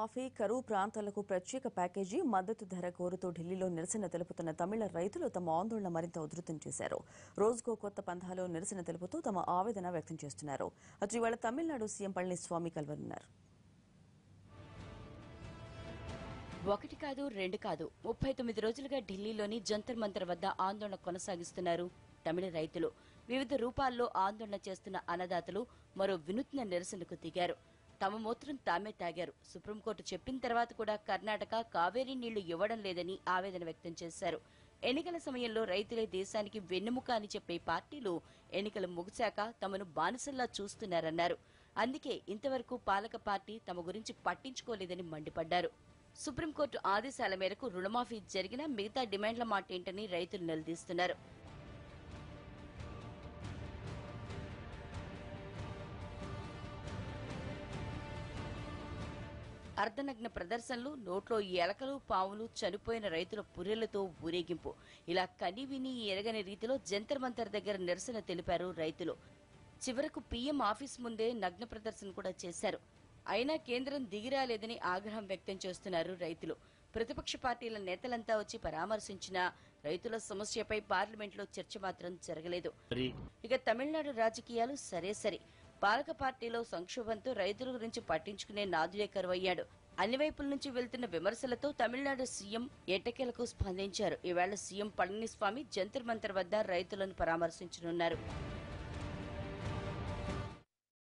రుణమాఫీ కరువు ప్రాంతాలకు ప్రత్యేక ప్యాకేజీ మద్దతు ధర కోరుతూ ఢిల్లీలో నిరసన తెలుపుతున్న తమిళ రైతులు తమ ఆందోళన మరింత ఉధృతం చేశారు. రోజుకో కొత్త పంథాలో నిరసన తెలుపుతూ తమ ఆవేదన వ్యక్తం చేస్తున్నారు. అటు ఇవాళ తమిళనాడు సీఎం పళనిస్వామి కలవనున్నారు. ఒకటి కాదు రెండు కాదు 39 రోజులుగా ఢిల్లీలోని జంతర్ మంతర్ వద్ద ఆందోళన కొనసాగిస్తున్నారు తమిళ రైతులు. వివిధ రూపాల్లో ఆందోళన చేస్తున్న అన్నదాతలు మరో వినూత్న నిరసనకు దిగారు. తమ మూత్రం తామే తాగారు. సుప్రీంకోర్టు చెప్పిన తర్వాత కూడా కర్ణాటక కావేరీ నీళ్లు ఇవ్వడం లేదని ఆవేదన వ్యక్తం చేశారు. ఎన్నికల సమయంలో రైతులే దేశానికి వెన్నెముక అని చెప్పే పార్టీలు ఎన్నికలు ముగిశాక తమను బానిసల్లా చూస్తున్నారన్నారు. అందుకే ఇంతవరకు పాలక పార్టీ తమ గురించి పట్టించుకోలేదని మండిపడ్డారు. సుప్రీంకోర్టు ఆదేశాల మేరకు రుణమాఫీ జరిగినా మిగతా డిమాండ్ల మాటేంటని రైతులు నిలదీస్తున్నారు. అర్ధనగ్న ప్రదర్శనలు, నోట్లో ఎలకలు పావులు, చనిపోయిన రైతుల పుర్రెలతో ఊరేగింపు, ఇలా కని విని ఎరగని రీతిలో జంతర్ మంతర్ దగ్గర నిరసన తెలిపారు రైతులు. చివరకు పీఎం ఆఫీస్ ముందే నగ్న ప్రదర్శన కూడా చేశారు. అయినా కేంద్రం దిగిరాలేదని ఆగ్రహం వ్యక్తం చేస్తున్నారు రైతులు. ప్రతిపక్ష పార్టీల నేతలంతా వచ్చి పరామర్శించినా రైతుల సమస్యపై పార్లమెంట్లో చర్చ మాత్రం జరగలేదు. ఇక తమిళనాడు రాజకీయాలు సరే సరే. పాలక పార్టీలో సంక్షోభంతో రైతుల గురించి పట్టించుకునే నాదుడే కరువయ్యాడు. అన్ని వైపుల నుంచి వెళ్తున్న విమర్శలతో తమిళనాడు సీఎం ఎట్టకేలకు స్పందించారు. ఈవేళ సీఎం పళనిస్వామి జంతర్ మంతర్ వద్ద రైతులను పరామర్శించనున్నారు.